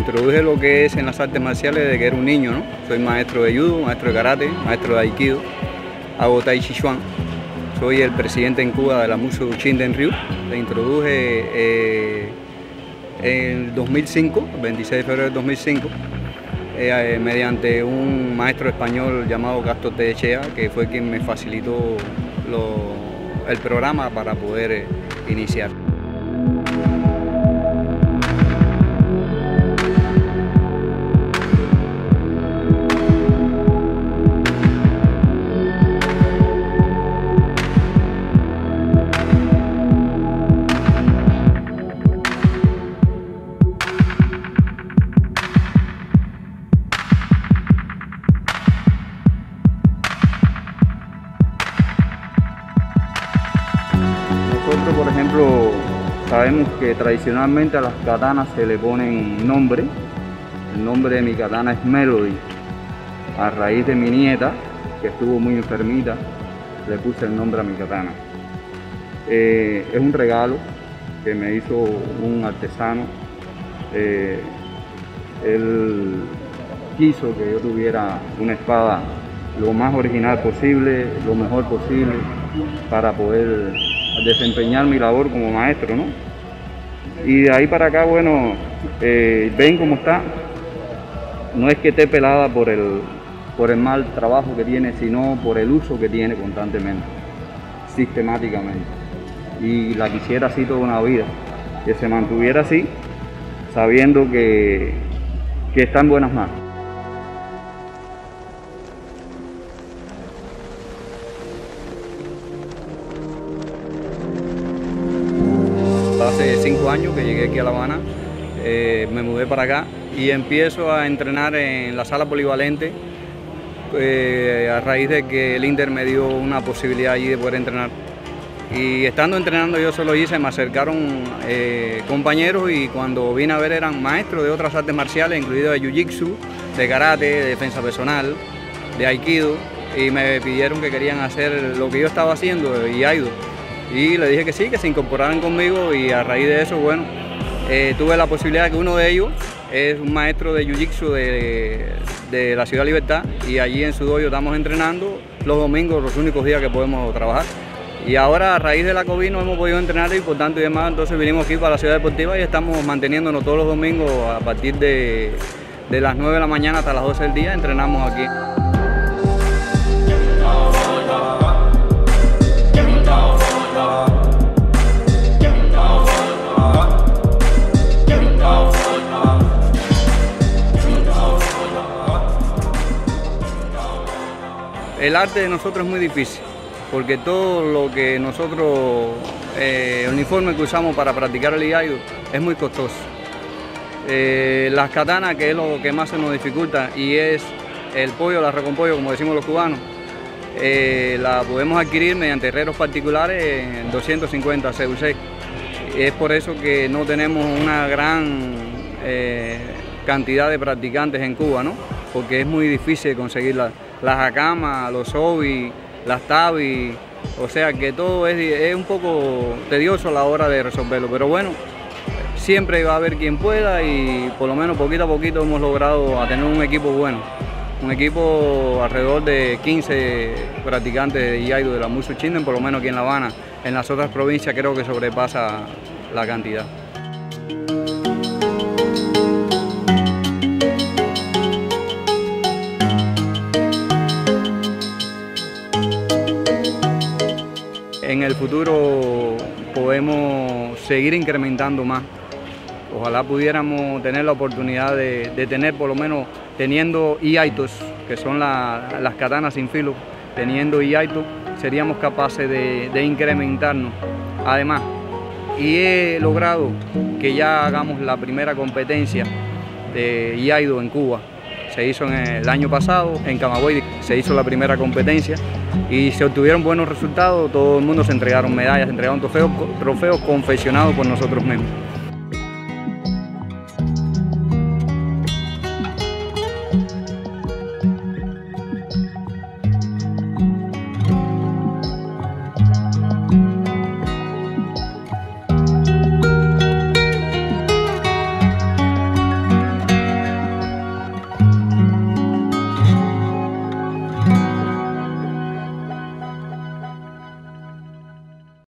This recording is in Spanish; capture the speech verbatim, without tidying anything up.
introduje lo que es en las artes marciales desde que era un niño, ¿no? Soy maestro de judo, maestro de karate, maestro de aikido, hago tai chi chuan. Soy el presidente en Cuba de la Mushu Shinden Ryu. Le introduje eh, en el dos mil cinco, veintiséis de febrero del dos mil cinco, eh, mediante un maestro español llamado Gastón Tedechea, que fue quien me facilitó lo, el programa para poder eh, iniciar. Nosotros, por ejemplo, sabemos que tradicionalmente a las katanas se le ponen nombre. El nombre de mi katana es Melody. A raíz de mi nieta, que estuvo muy enfermita, le puse el nombre a mi katana. Eh, es un regalo que me hizo un artesano. Eh, él quiso que yo tuviera una espada lo más original posible, lo mejor posible, para poder desempeñar mi labor como maestro, ¿no? Y de ahí para acá, bueno, eh, ven cómo está. No es que esté pelada por el, por el mal trabajo que tiene, sino por el uso que tiene constantemente, sistemáticamente. Y la quisiera así toda una vida, que se mantuviera así, sabiendo que, que está en buenas manos. Hace cinco años que llegué aquí a La Habana, eh, me mudé para acá y empiezo a entrenar en la sala polivalente eh, a raíz de que el Inter me dio una posibilidad allí de poder entrenar. Y estando entrenando yo solo hice, me acercaron eh, compañeros y cuando vine a ver eran maestros de otras artes marciales, incluido de jiu-jitsu, de karate, de defensa personal, de aikido, y me pidieron que querían hacer lo que yo estaba haciendo, y aido. Y le dije que sí, que se incorporaran conmigo y a raíz de eso, bueno, eh, tuve la posibilidad de que uno de ellos es un maestro de jiu-jitsu de, de la Ciudad Libertad y allí en su dojo estamos entrenando los domingos, los únicos días que podemos trabajar. Y ahora a raíz de la COVID no hemos podido entrenar y por tanto y demás, entonces vinimos aquí para la Ciudad Deportiva y estamos manteniéndonos todos los domingos a partir de, de las nueve de la mañana hasta las doce del día, entrenamos aquí. El arte de nosotros es muy difícil, porque todo lo que nosotros, eh, el uniforme que usamos para practicar el iaido es muy costoso. Eh, las katanas, que es lo que más se nos dificulta, y es el pollo, la recompollo, como decimos los cubanos, eh, la podemos adquirir mediante herreros particulares en doscientos cincuenta C U C. Es por eso que no tenemos una gran eh, cantidad de practicantes en Cuba, ¿no? Porque es muy difícil conseguirlas. Las hakamas, los obi, las tabi, o sea que todo es, es un poco tedioso a la hora de resolverlo, pero bueno, siempre va a haber quien pueda y por lo menos poquito a poquito hemos logrado a tener un equipo bueno, un equipo alrededor de quince practicantes de iaido de la Mushu Shinden, por lo menos aquí en La Habana. En las otras provincias creo que sobrepasa la cantidad. En el futuro podemos seguir incrementando más. Ojalá pudiéramos tener la oportunidad de, de tener, por lo menos teniendo iaitos, que son la, las katanas sin filo, teniendo iaitos, seríamos capaces de, de incrementarnos. Además, y he logrado que ya hagamos la primera competencia de iaido en Cuba. Se hizo en el año pasado, en Camagüey, se hizo la primera competencia y se obtuvieron buenos resultados, todo el mundo se entregaron medallas, se entregaron trofeos, trofeos confeccionados por nosotros mismos.